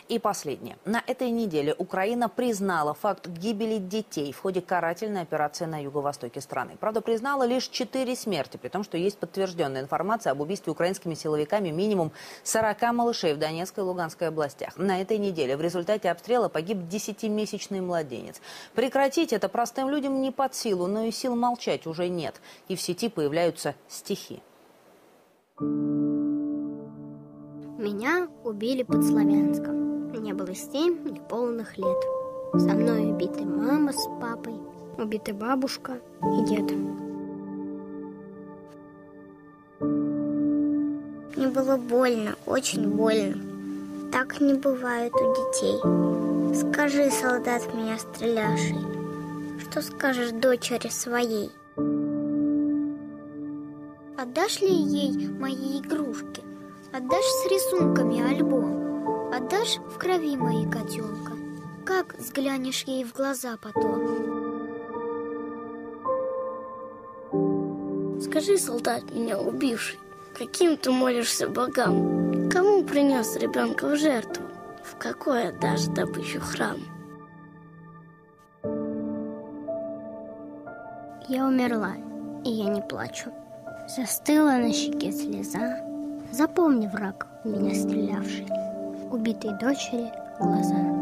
И последнее. На этой неделе Украина признала факт гибели детей в ходе карательной операции на юго-востоке страны. Правда, признала лишь 4 смерти, при том, что есть подтвержденная информация об убийстве украинскими силовиками минимум 40 малышей в Донецкой и Луганской областях. На этой неделе в результате обстрела погиб 10-месячный младенец. Прекратить это простым людям не под силу, но и сил молчать уже нет. И в сети появляются стихи. Меня убили под Славянском. Мне было 7 неполных лет. Со мной убиты мама с папой, убиты бабушка и дед. Мне было больно, очень больно. Так не бывает у детей. Скажи, солдат меня стрелявший, что скажешь дочери своей? Отдашь ли ей мои игрушки? Отдашь с рисунками альбом? Отдашь в крови мои котенка? Как взглянешь ей в глаза потом? Скажи, солдат, меня убивший, каким ты молишься богам? Кому принес ребенка в жертву? В какой отдашь добычу храм? Я умерла, и я не плачу. Застыла на щеке слеза. Запомни, враг, в меня стрелявший, убитой дочери глаза.